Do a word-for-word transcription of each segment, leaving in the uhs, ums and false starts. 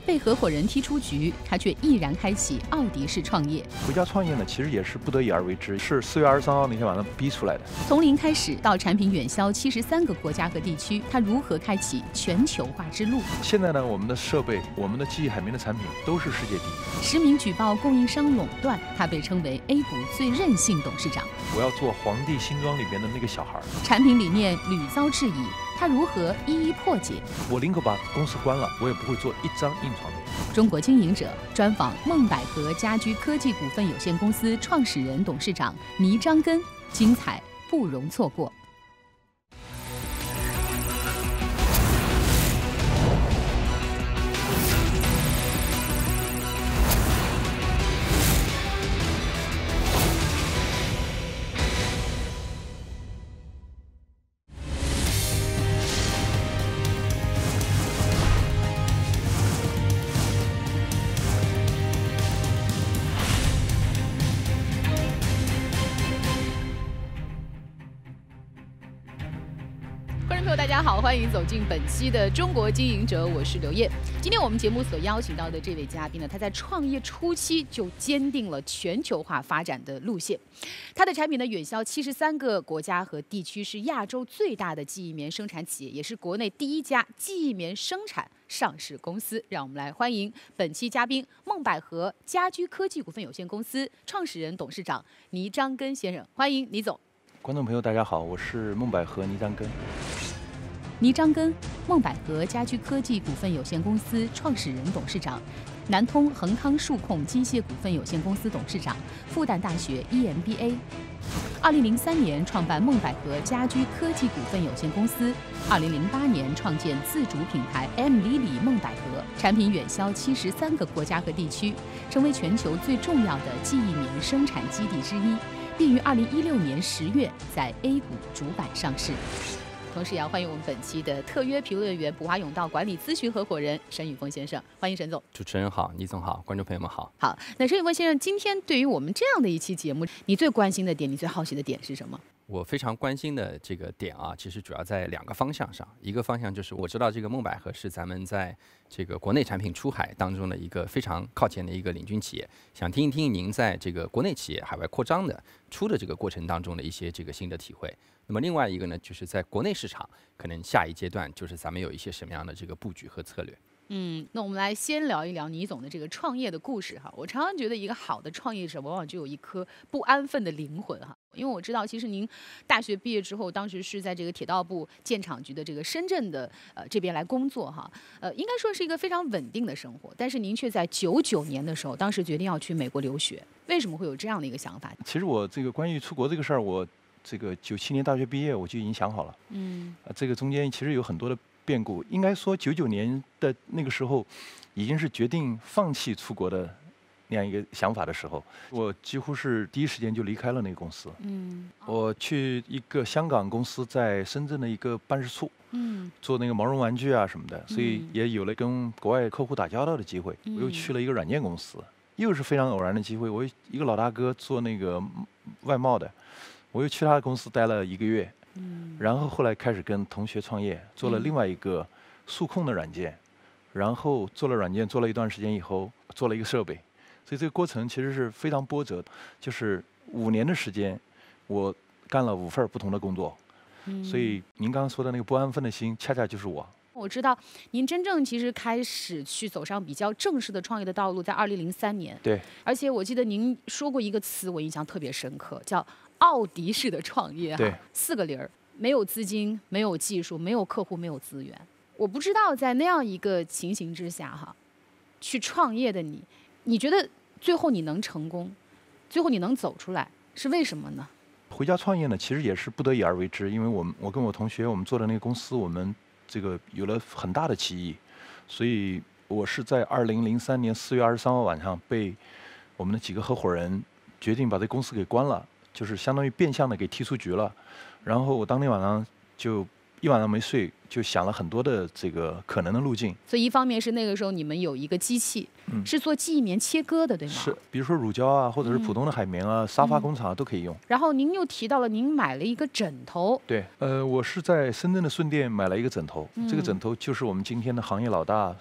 被合伙人踢出局，他却毅然开启奥迪式创业。 回家创业呢，其实也是不得已而为之，是四月二十三号那天晚上逼出来的。 从零开始到产品远销七十三个国家和地区，他如何开启全球化之路？ 现在呢，我们的设备、我们的记忆海绵的产品都是世界第一。 实名举报供应商垄断，他被称为 A 股最任性董事长。 我要做皇帝新装里边的那个小孩。 产品理念屡遭质疑，他如何一一破解？ 我宁可把公司关了，我也不会做一张硬床垫。 中国经营者专访梦百合家居科技股份有限公司创始人、董事长倪章根，精彩不容错过。大家好，欢迎走进本期的中国经营者，我是刘烨。今天我们节目所邀请到的这位嘉宾呢，他在创业初期就坚定了全球化发展的路线。他的产品呢远销七十三个国家和地区，是亚洲最大的记忆棉生产企业，也是国内第一家记忆棉生产上市公司。让我们来欢迎本期嘉宾梦百合家居科技股份有限公司创始人、董事长倪章根先生，欢迎倪总。 观众朋友大家好，我是梦百合倪章根。 倪章根，梦百合家居科技股份有限公司创始人、董事长，南通恒康数控机械股份有限公司董事长，复旦大学 E M B A。二零零三年创办梦百合家居科技股份有限公司，二零零八年创建自主品牌 M 里里梦百合，产品远销七十三个国家和地区，成为全球最重要的记忆棉生产基地之一，并于二零一六年十月在 A 股主板上市。同时也要欢迎我们本期的特约评论员普华永道管理咨询合伙人沈宇峰先生，欢迎沈总。 主持人好，倪总好，观众朋友们好。 好，那沈宇峰先生，今天对于我们这样的一期节目，你最关心的点，你最好奇的点是什么？ 我非常关心的这个点啊，其实主要在两个方向上。一个方向就是我知道这个梦百合是咱们在这个国内产品出海当中的一个非常靠前的一个领军企业，想听一听您在这个国内企业海外扩张的出的这个过程当中的一些这个心得体会。那么另外一个呢，就是在国内市场，可能下一阶段就是咱们有一些什么样的这个布局和策略。 嗯，那我们来先聊一聊倪总的这个创业的故事哈。我常常觉得一个好的创业者往往就有一颗不安分的灵魂哈。因为我知道，其实您大学毕业之后，当时是在这个铁道部建厂局的这个深圳的呃这边来工作哈，呃，应该说是一个非常稳定的生活。但是您却在九九年的时候，当时决定要去美国留学，为什么会有这样的一个想法？ 其实我这个关于出国这个事儿，我这个九七年大学毕业我就已经想好了。嗯，呃，这个中间其实有很多的变故。应该说九九年的那个时候，已经是决定放弃出国的那样一个想法的时候，我几乎是第一时间就离开了那个公司。嗯，我去一个香港公司在深圳的一个办事处，嗯，做那个毛绒玩具啊什么的，所以也有了跟国外客户打交道的机会。我又去了一个软件公司，又是非常偶然的机会。我一个老大哥做那个外贸的，我又去他的公司待了一个月。嗯，然后后来开始跟同学创业，做了另外一个数控的软件，然后做了软件做了一段时间以后，做了一个设备。所以这个过程其实是非常波折的，就是五年的时间，我干了五份不同的工作。嗯，所以您刚刚说的那个不安分的心，恰恰就是我。 我知道您真正其实开始去走上比较正式的创业的道路，在二零零三年。 对。而且我记得您说过一个词，我印象特别深刻，叫奥迪式的创业。 对。 四个零儿，没有资金，没有技术，没有客户，没有资源。我不知道在那样一个情形之下哈，去创业的你，你觉得最后你能成功，最后你能走出来，是为什么呢？ 回家创业呢，其实也是不得已而为之，因为我们我跟我同学我们做的那个公司，我们这个有了很大的歧义，所以我是在二零零三年四月二十三号晚上被我们的几个合伙人决定把这公司给关了，就是相当于变相的给踢出局了。然后我当天晚上就一晚上没睡，就想了很多的这个可能的路径。 所以一方面是那个时候你们有一个机器，嗯、是做记忆棉切割的，对吗？ 是，比如说乳胶啊，或者是普通的海绵啊，嗯、沙发工厂、啊、都可以用。 然后您又提到了您买了一个枕头。 对，呃，我是在深圳的顺电买了一个枕头，嗯、这个枕头就是我们今天的行业老大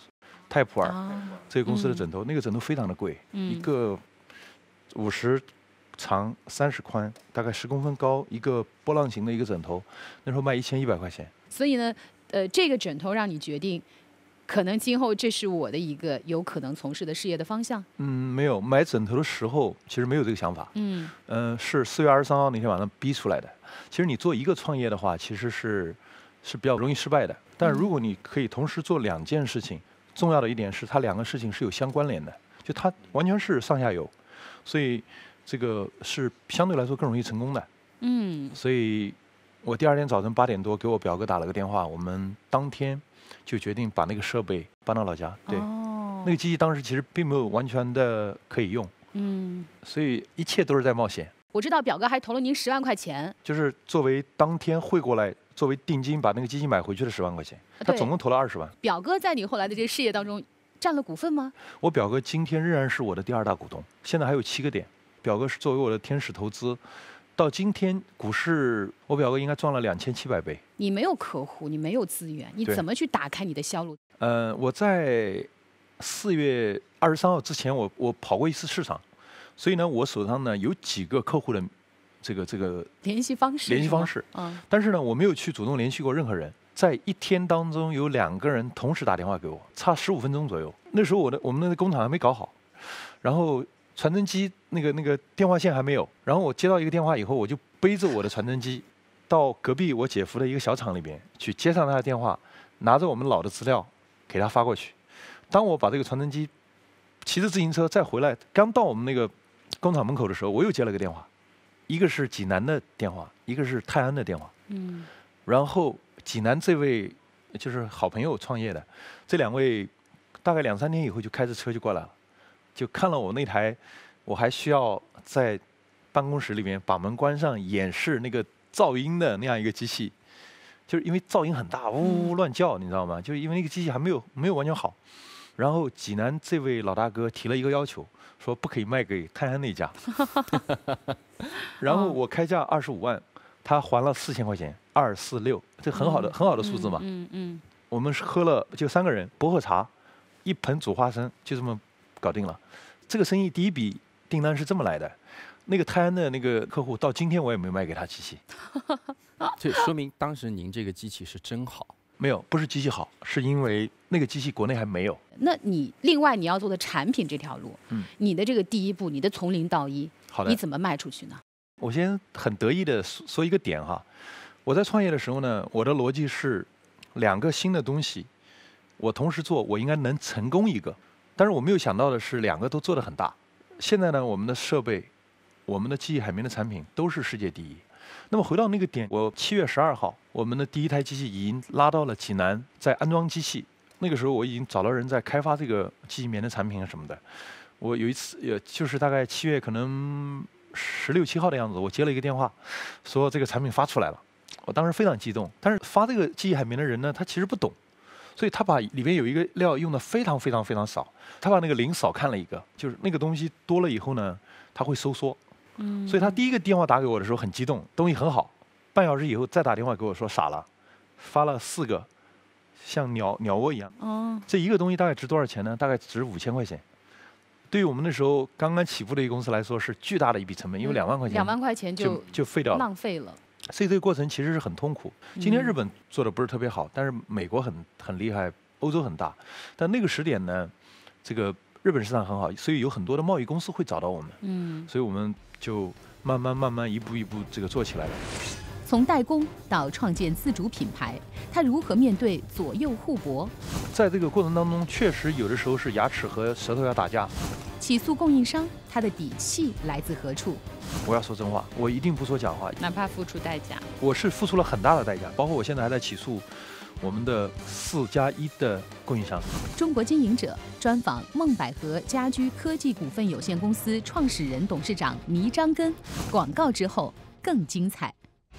泰普尔、 啊、 这个公司的枕头，嗯、那个枕头非常的贵，嗯、一个五十长、三十宽，大概十公分高，一个波浪形的一个枕头，那时候卖一千一百块钱。 所以呢，呃，这个枕头让你决定，可能今后这是我的一个有可能从事的事业的方向。 嗯，没有买枕头的时候，其实没有这个想法。嗯，呃，是四月二十三号那天晚上逼出来的。其实你做一个创业的话，其实是是比较容易失败的。但如果你可以同时做两件事情，重要的一点是，它两个事情是有相关联的，就它完全是上下游，所以这个是相对来说更容易成功的。嗯，所以我第二天早晨八点多给我表哥打了个电话，我们当天就决定把那个设备搬到老家。对，哦、那个机器当时其实并没有完全的可以用。嗯，所以一切都是在冒险。 我知道表哥还投了您十万块钱， 就是作为当天汇过来作为定金把那个机器买回去的十万块钱，他总共投了二十万。 表哥在你后来的这个事业当中占了股份吗？ 我表哥今天仍然是我的第二大股东，现在还有七个点。表哥是作为我的天使投资，到今天股市我表哥应该赚了两千七百倍。 你没有客户，你没有资源，你怎么去打开你的销路？ 呃，我在四月二十三号之前我，我我跑过一次市场。所以呢，我手上呢有几个客户的这个这个联系方式， 联系方式，嗯，但是呢，我没有去主动联系过任何人。在一天当中，有两个人同时打电话给我，差十五分钟左右。那时候我的我们的工厂还没搞好，然后传真机那个那个电话线还没有。然后我接到一个电话以后，我就背着我的传真机到隔壁我姐夫的一个小厂里边去接上他的电话，拿着我们老的资料给他发过去。当我把这个传真机骑着自行车再回来，刚到我们那个工厂门口的时候，我又接了个电话，一个是济南的电话，一个是泰安的电话。嗯，然后济南这位就是好朋友创业的，这两位大概两三天以后就开着车就过来了，就看了我那台，我还需要在办公室里面把门关上演示那个噪音的那样一个机器，就是因为噪音很大，呜呜乱叫，你知道吗？就是因为那个机器还没有没有完全好。然后济南这位老大哥提了一个要求，说不可以卖给泰安那家。然后我开价二十五万，他还了四千块钱，二四六，这很好的、嗯、很好的数字嘛。嗯 嗯, 嗯。我们是喝了就三个人薄荷茶，一盆煮花生，就这么搞定了。这个生意第一笔订单是这么来的。那个泰安的那个客户到今天我也没有卖给他机器。 这说明当时您这个机器是真好。 没有，不是机器好，是因为那个机器国内还没有。 那你另外你要做的产品这条路，嗯，你的这个第一步，你的从零到一， 好的， 你怎么迈出去呢？ 我先很得意的说一个点哈，我在创业的时候呢，我的逻辑是两个新的东西，我同时做，我应该能成功一个。但是我没有想到的是，两个都做得很大。现在呢，我们的设备，我们的记忆海绵的产品都是世界第一。那么回到那个点，我七月十二号，我们的第一台机器已经拉到了济南，在安装机器。那个时候我已经找到人在开发这个记忆棉的产品啊什么的。我有一次，也就是大概七月可能十六七号的样子，我接了一个电话，说这个产品发出来了。我当时非常激动，但是发这个记忆海绵的人呢，他其实不懂，所以他把里面有一个料用的非常非常非常少，他把那个零少看了一个，就是那个东西多了以后呢，它会收缩。嗯，所以他第一个电话打给我的时候很激动，东西很好。半小时以后再打电话给我说傻了，发了四个，像鸟鸟窝一样。哦，这一个东西大概值多少钱呢？大概值五千块钱。对于我们那时候刚刚起步的一个公司来说，是巨大的一笔成本，因为两万块钱， 两万块钱就就就废掉了， 浪费了。 所以这个过程其实是很痛苦。今天日本做的不是特别好，但是美国很很厉害，欧洲很大。但那个时点呢，这个日本市场很好，所以有很多的贸易公司会找到我们。嗯，所以我们就慢慢慢慢一步一步这个做起来了。 从代工到创建自主品牌，他如何面对左右互搏？ 在这个过程当中，确实有的时候是牙齿和舌头要打架。 起诉供应商，他的底气来自何处？ 我要说真话，我一定不说假话， 哪怕付出代价。 我是付出了很大的代价，包括我现在还在起诉我们的四加一的供应商。 中国经营者专访梦百合家居科技股份有限公司创始人、董事长倪章根。广告之后更精彩。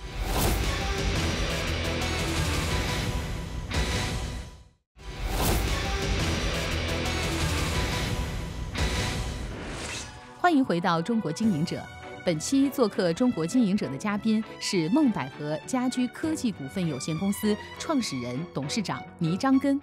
欢迎回到中国经营者。本期做客中国经营者的嘉宾是梦百合家居科技股份有限公司创始人、董事长倪章根。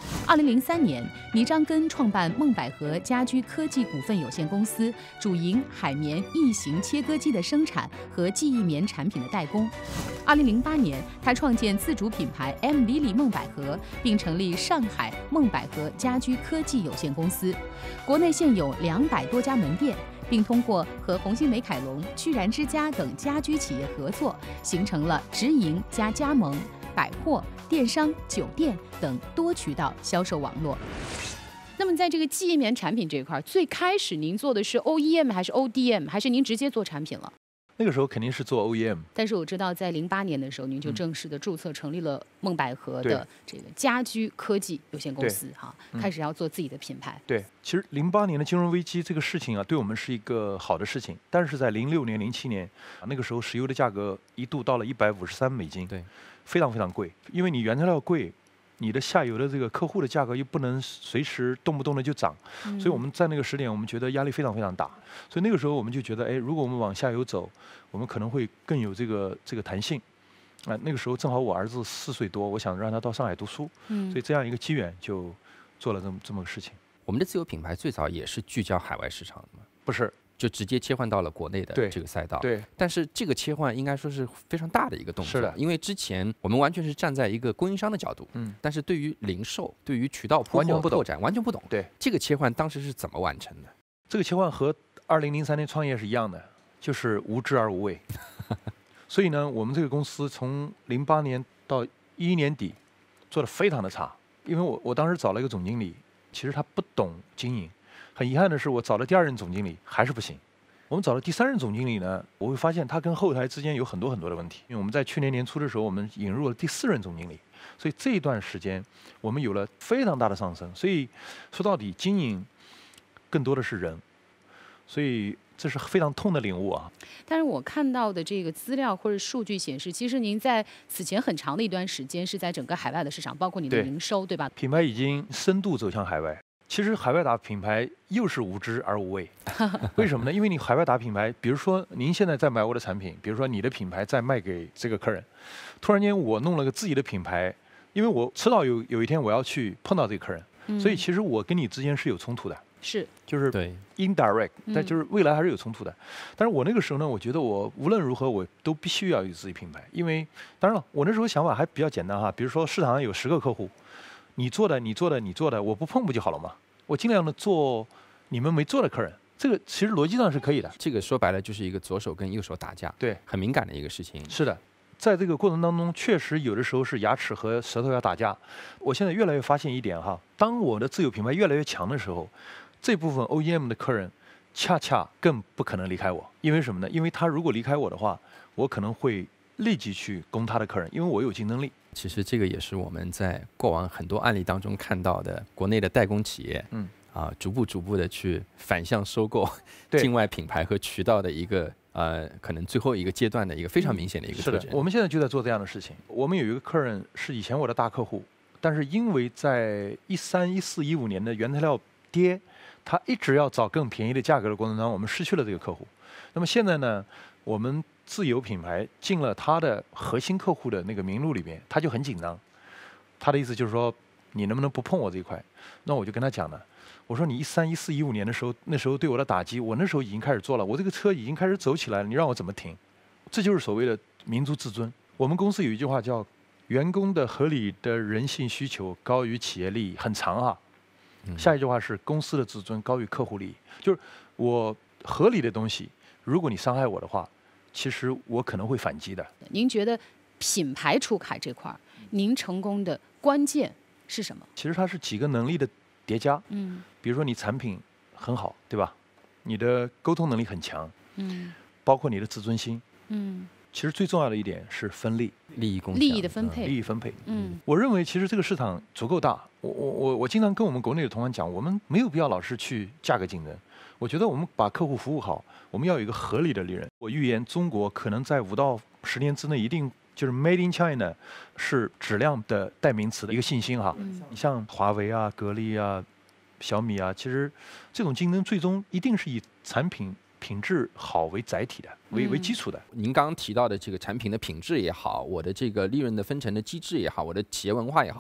二零零三年，倪章根创办梦百合家居科技股份有限公司，主营海绵异形切割机的生产和记忆棉产品的代工。二零零八年，他创建自主品牌 M Lily 梦百合，并成立上海梦百合家居科技有限公司。国内现有两百多家门店，并通过和红星美凯龙、居然之家等家居企业合作，形成了直营加加盟、百货、电商、酒店等多渠道销售网络。 那么在这个记忆棉产品这一块，最开始您做的是 O E M 还是 O D M， 还是您直接做产品了？ 那个时候肯定是做 O E M， 但是我知道在零八年的时候，您就正式的注册成立了梦百合的这个家居科技有限公司，哈，开始要做自己的品牌。 对，其实零八年的金融危机这个事情啊，对我们是一个好的事情。但是在零六年、零七年，那个时候石油的价格一度到了一百五十三美金， 对，非常非常贵。因为你原材料贵，你的下游的这个客户的价格又不能随时动不动的就涨，嗯、所以我们在那个时点，我们觉得压力非常非常大。所以那个时候我们就觉得，哎，如果我们往下游走，我们可能会更有这个这个弹性。啊、呃，那个时候正好我儿子四岁多，我想让他到上海读书，嗯、所以这样一个机缘就做了这么这么个事情。 我们的自有品牌最早也是聚焦海外市场的吗？ 不是。 就直接切换到了国内的这个赛道， 对。 但是这个切换应该说是非常大的一个动作， 是的。 因为之前我们完全是站在一个供应商的角度，嗯，但是对于零售、对于渠道铺货拓展完全不懂。 对， 这个切换当时是怎么完成的？ 这个切换和二零零三年创业是一样的，就是无知而无畏。所以呢，我们这个公司从零八年到一一年底做得非常的差，因为我我当时找了一个总经理，其实他不懂经营。很遗憾的是，我找了第二任总经理还是不行。我们找了第三任总经理呢，我会发现他跟后台之间有很多很多的问题。因为我们在去年年初的时候，我们引入了第四任总经理，所以这一段时间我们有了非常大的上升。所以说到底，经营更多的是人，所以这是非常痛的领悟啊。 但是我看到的这个资料或者数据显示，其实您在此前很长的一段时间是在整个海外的市场，包括你的营收， 对, 对吧？ 品牌已经深度走向海外。其实海外打品牌又是无知而无畏，为什么呢？因为你海外打品牌，比如说您现在在买我的产品，比如说你的品牌在卖给这个客人，突然间我弄了个自己的品牌，因为我迟早有有一天我要去碰到这个客人，嗯、所以其实我跟你之间是有冲突的， 是就是对 indirect， 但就是未来还是有冲突的。但是我那个时候呢，我觉得我无论如何我都必须要有自己品牌，因为当然了，我那时候想法还比较简单哈，比如说市场上有十个客户。你做的，你做的，你做的，我不碰不就好了吗？我尽量的做你们没做的客人，这个其实逻辑上是可以的。 这个说白了就是一个左手跟右手打架， 对， 很敏感的一个事情。 是的，在这个过程当中，确实有的时候是牙齿和舌头要打架。我现在越来越发现一点哈，当我的自有品牌越来越强的时候，这部分 O E M 的客人恰恰更不可能离开我，因为什么呢？因为他如果离开我的话，我可能会立即去攻他的客人，因为我有竞争力。 其实这个也是我们在过往很多案例当中看到的，国内的代工企业，嗯，啊，逐步逐步的去反向收购境外品牌和渠道的一个呃，可能最后一个阶段的一个非常明显的一个特征。 是的，我们现在就在做这样的事情。我们有一个客人是以前我的大客户，但是因为在一三、一四、一五年的原材料跌，他一直要找更便宜的价格的过程当中，我们失去了这个客户。那么现在呢，我们自有品牌进了他的核心客户的那个名录里面，他就很紧张。他的意思就是说，你能不能不碰我这一块？那我就跟他讲了，我说你一三、一四、一五年的时候，那时候对我的打击，我那时候已经开始做了，我这个车已经开始走起来了，你让我怎么停？这就是所谓的民族自尊。我们公司有一句话叫“员工的合理的人性需求高于企业利益”，很长啊。下一句话是“公司的自尊高于客户利益”，就是我合理的东西，如果你伤害我的话，其实我可能会反击的。 您觉得品牌出海这块，您成功的关键是什么？ 其实它是几个能力的叠加。嗯，比如说你产品很好，对吧？你的沟通能力很强。嗯，包括你的自尊心。嗯，其实最重要的一点是分利， 利益共享， 利益的分配， 利益分配。嗯，我认为其实这个市场足够大。我我我我经常跟我们国内的同行讲，我们没有必要老是去价格竞争。我觉得我们把客户服务好，我们要有一个合理的利润。我预言中国可能在五到十年之内，一定就是 Made in China 是质量的代名词的一个信心哈。嗯、你像华为啊、格力啊、小米啊，其实这种竞争最终一定是以产品品质好为载体的，为为基础的。 您刚刚提到的这个产品的品质也好，我的这个利润的分成的机制也好，我的企业文化也好。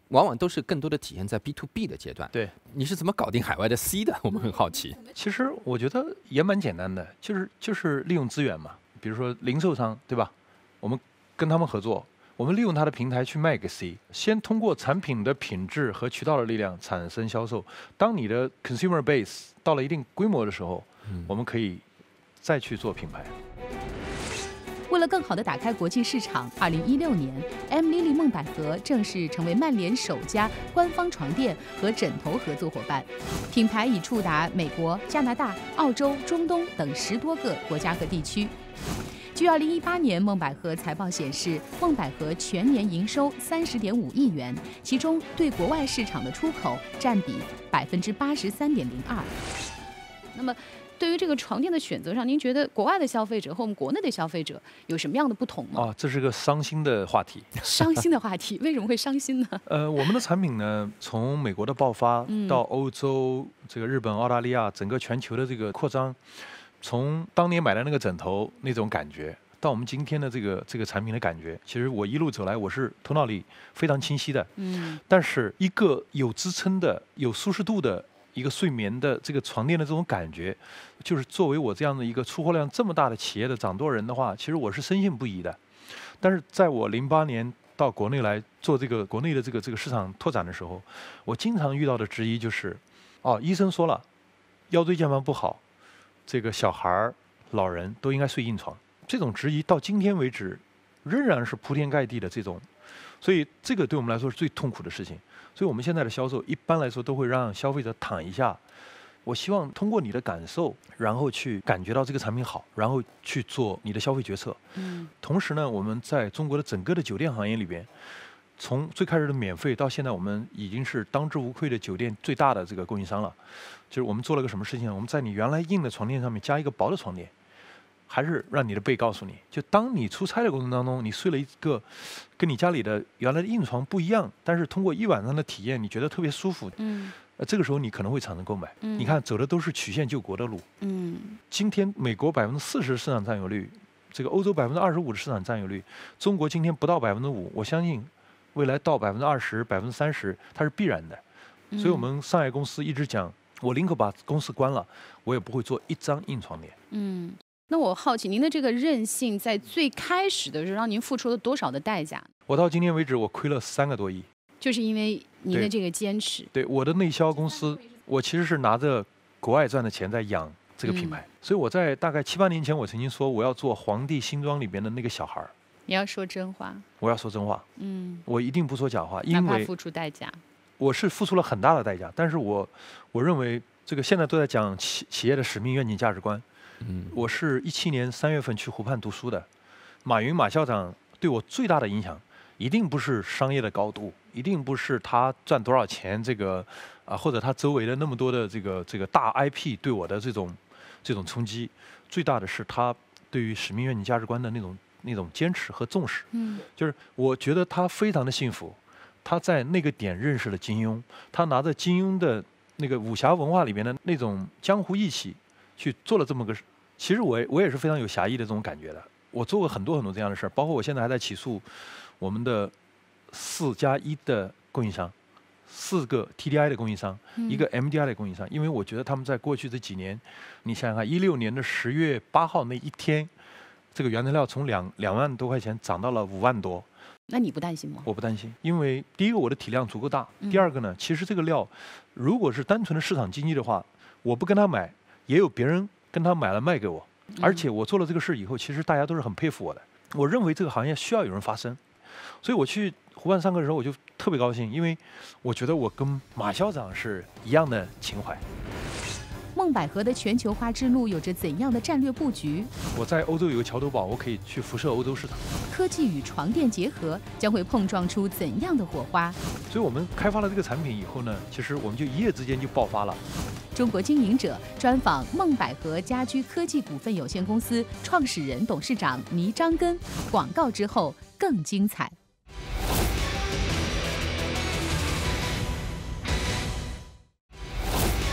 往往都是更多的体现在 B to B 的阶段。 对， 你是怎么搞定海外的 C 的？我们很好奇。 其实我觉得也蛮简单的，就是就是利用资源嘛，比如说零售商，对吧？我们跟他们合作，我们利用他的平台去卖给 C， 先通过产品的品质和渠道的力量产生销售。当你的 consumer base 到了一定规模的时候，嗯、我们可以再去做品牌。 为了更好地打开国际市场，二零一六年 M Lily 梦百合正式成为曼联首家官方床垫和枕头合作伙伴，品牌已触达美国、加拿大、澳洲、中东等十多个国家和地区。据二零一八年梦百合财报显示，梦百合全年营收三十点五亿元，其中对国外市场的出口占比百分之八十三点零二。那么，对于这个床垫的选择上，您觉得国外的消费者和我们国内的消费者有什么样的不同吗？ 啊，这是个伤心的话题。 伤心的话题，为什么会伤心呢？ 呃，我们的产品呢，从美国的爆发到欧洲、这个日本、澳大利亚，整个全球的这个扩张，从当年买的那个枕头那种感觉，到我们今天的这个这个产品的感觉，其实我一路走来，我是头脑里非常清晰的。嗯。但是一个有支撑的、有舒适度的。一个睡眠的这个床垫的这种感觉，就是作为我这样的一个出货量这么大的企业的掌舵人的话，其实我是深信不疑的。但是在我零八年到国内来做这个国内的这个这个市场拓展的时候，我经常遇到的质疑就是，哦，医生说了，腰椎间盘不好，这个小孩儿、老人都应该睡硬床。这种质疑到今天为止仍然是铺天盖地的这种，所以这个对我们来说是最痛苦的事情。所以我们现在的销售一般来说都会让消费者躺一下，我希望通过你的感受，然后去感觉到这个产品好，然后去做你的消费决策。嗯。同时呢，我们在中国的整个的酒店行业里边，从最开始的免费到现在，我们已经是当之无愧的酒店最大的这个供应商了。就是我们做了个什么事情呢？我们在你原来硬的床垫上面加一个薄的床垫。还是让你的背告诉你，就当你出差的过程当中，你睡了一个跟你家里的原来的硬床不一样，但是通过一晚上的体验，你觉得特别舒服。嗯。呃，这个时候你可能会产生购买。嗯。你看，走的都是曲线救国的路。嗯。今天美国百分之四十的市场占有率，这个欧洲百分之二十五的市场占有率，中国今天不到百分之五，我相信未来到百分之二十、百分之三十，它是必然的。嗯。所以我们上海公司一直讲，我宁可把公司关了，我也不会做一张硬床垫。嗯。 那我好奇，您的这个韧性在最开始的时候，让您付出了多少的代价？ 我到今天为止，我亏了三个多亿， 就是因为您的这个坚持。 对，对我的内销公司，我其实是拿着国外赚的钱在养这个品牌，嗯、所以我在大概七八年前，我曾经说我要做皇帝新装里边的那个小孩儿。 你要说真话。 我要说真话。嗯，我一定不说假话，因为哪怕付出代价。 我是付出了很大的代价，但是我我认为这个现在都在讲企企业的使命、愿景、价值观。嗯，我是一七年三月份去湖畔读书的，马云马校长对我最大的影响，一定不是商业的高度，一定不是他赚多少钱，这个啊，或者他周围的那么多的这个这个大 I P 对我的这种这种冲击，最大的是他对于使命、愿景、价值观的那种那种坚持和重视。嗯，就是我觉得他非常的幸福，他在那个点认识了金庸，他拿着金庸的那个武侠文化里面的那种江湖义气。去做了这么个，其实我我也是非常有侠义的这种感觉的。我做过很多很多这样的事儿，包括我现在还在起诉我们的四加一的供应商，四个 T D I 的供应商，嗯、一个 M D I 的供应商，因为我觉得他们在过去这几年，你想想看，一六年的十月八号那一天，这个原材料从两两万多块钱涨到了五万多。 那你不担心吗？ 我不担心，因为第一个我的体量足够大，嗯、第二个呢，其实这个料如果是单纯的市场经济的话，我不跟他买。也有别人跟他买了卖给我，而且我做了这个事以后，其实大家都是很佩服我的。我认为这个行业需要有人发声，所以我去湖畔上课的时候，我就特别高兴，因为我觉得我跟马校长是一样的情怀。 梦百合的全球化之路有着怎样的战略布局？ 我在欧洲有个桥头堡，我可以去辐射欧洲市场。 科技与床垫结合，将会碰撞出怎样的火花？ 所以我们开发了这个产品以后呢，其实我们就一夜之间就爆发了。 中国经营者专访梦百合家居科技股份有限公司创始人、董事长倪章根。广告之后更精彩。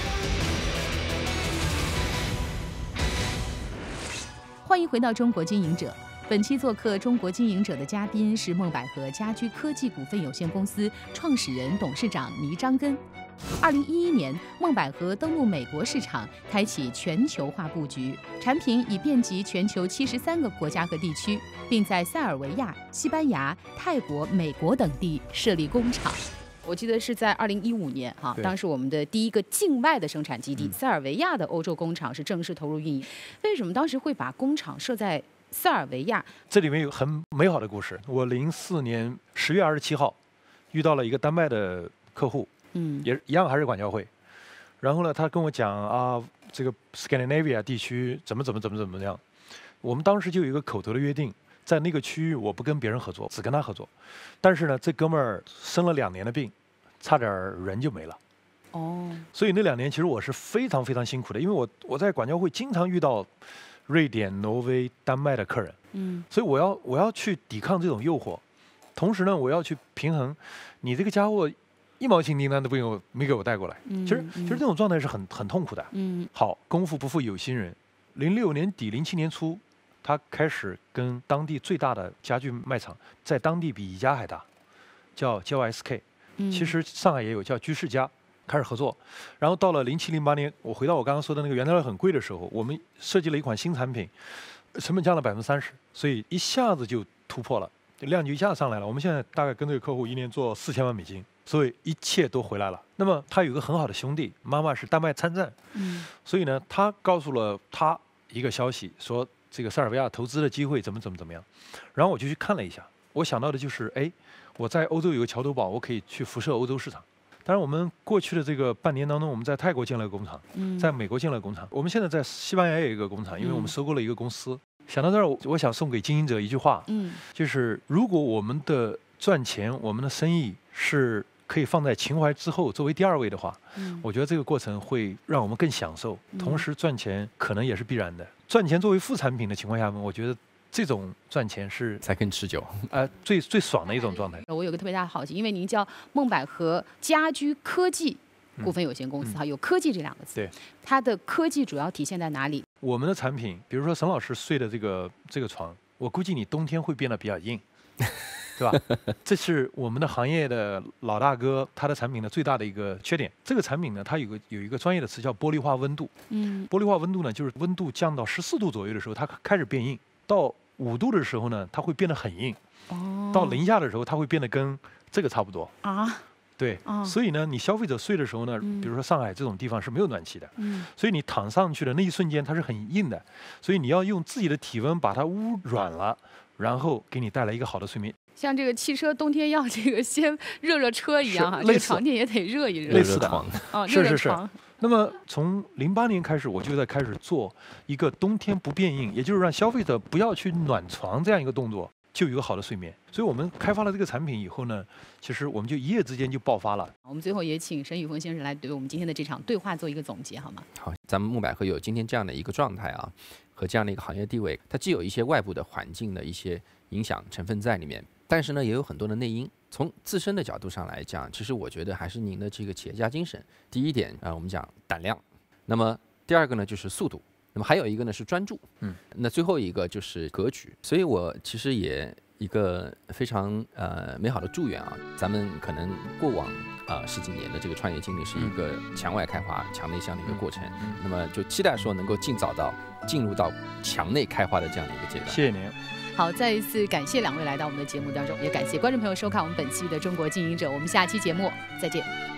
欢迎回到中国经营者。 本期做客中国经营者的嘉宾是梦百合家居科技股份有限公司创始人、董事长倪章根。二零一一年，梦百合登陆美国市场，开启全球化布局，产品已遍及全球七十三个国家和地区，并在塞尔维亚、西班牙、泰国、美国等地设立工厂。我记得是在二零一五年哈，当时我们的第一个境外的生产基地、嗯、塞尔维亚的欧洲工厂是正式投入运营。为什么当时会把工厂设在塞尔维亚？ 这里面有很美好的故事。我零四年十月二十七号遇到了一个丹麦的客户，嗯，也一样还是管教会。然后呢，他跟我讲啊，这个 Scandinavia 地区怎么怎么怎么怎么样。我们当时就有一个口头的约定。在那个区域，我不跟别人合作，只跟他合作。但是呢，这哥们儿生了两年的病，差点人就没了。哦。所以那两年其实我是非常非常辛苦的，因为我我在管教会经常遇到瑞典、挪威、丹麦的客人。嗯。所以我要我要去抵抗这种诱惑，同时呢，我要去平衡，你这个家伙一毛钱订单都不给我没给我带过来。嗯。其实其实这种状态是很很痛苦的。嗯。好，功夫不负有心人，零六年底、零七年初。他开始跟当地最大的家具卖场，在当地比宜家还大，叫叫 S K，嗯、其实上海也有叫居世家，开始合作。然后到了零七零八年，我回到我刚刚说的那个原材料很贵的时候，我们设计了一款新产品，成本降了百分之三十，所以一下子就突破了，量就一下子上来了。我们现在大概跟这个客户一年做四千万美金，所以一切都回来了。那么他有个很好的兄弟，妈妈是丹麦参战，嗯，所以呢，他告诉了他一个消息说。这个塞尔维亚投资的机会怎么怎么怎么样，然后我就去看了一下，我想到的就是，哎，我在欧洲有个桥头堡，我可以去辐射欧洲市场。当然，我们过去的这个半年当中，我们在泰国建了个工厂，嗯，在美国建了个工厂，我们现在在西班牙也有一个工厂，因为我们收购了一个公司。嗯、想到这儿，我想送给经营者一句话，嗯，就是如果我们的赚钱，我们的生意是可以放在情怀之后作为第二位的话，嗯，我觉得这个过程会让我们更享受，同时赚钱可能也是必然的。赚钱作为副产品的情况下面，我觉得这种赚钱是才更持久， 呃，最最爽的一种状态。 我有个特别大的好奇，因为您叫梦百合家居科技股份有限公司哈、嗯嗯，有科技这两个字， 对， 它的科技主要体现在哪里？ 我们的产品，比如说沈老师睡的这个这个床，我估计你冬天会变得比较硬。对吧？这是我们的行业的老大哥，他的产品的最大的一个缺点。这个产品呢，它有个有一个专业的词叫玻璃化温度。嗯，玻璃化温度呢，就是温度降到十四度左右的时候，它开始变硬；到五度的时候呢，它会变得很硬；哦，到零下的时候，它会变得跟这个差不多。啊，对。哦、所以呢，你消费者睡的时候呢，比如说上海这种地方是没有暖气的，嗯，所以你躺上去的那一瞬间，它是很硬的，所以你要用自己的体温把它捂软了，然后给你带来一个好的睡眠。 像这个汽车冬天要这个先热热车一样哈，这个床垫也得热一热。 类似的， 哦， 是是是。那么从零八年开始，我就在开始做一个冬天不变硬，也就是让消费者不要去暖床这样一个动作，就有一个好的睡眠。所以我们开发了这个产品以后呢，其实我们就一夜之间就爆发了。 我们最后也请沈宇峰先生来对我们今天的这场对话做一个总结，好吗？ 好，咱们梦百合有今天这样的一个状态啊，和这样的一个行业地位，它既有一些外部的环境的一些影响成分在里面。但是呢，也有很多的内因。从自身的角度上来讲，其实我觉得还是您的这个企业家精神。第一点啊、呃，我们讲胆量。那么第二个呢，就是速度。那么还有一个呢是专注。嗯。那最后一个就是格局。所以我其实也一个非常呃美好的祝愿啊，咱们可能过往啊、呃、十几年的这个创业经历是一个墙外开花、墙内香的一个过程。嗯。那么就期待说能够尽早到进入到墙内开花的这样的一个阶段。 谢谢您。 好，再一次感谢两位来到我们的节目当中，也感谢观众朋友收看我们本期的中国经营者，我们下期节目再见。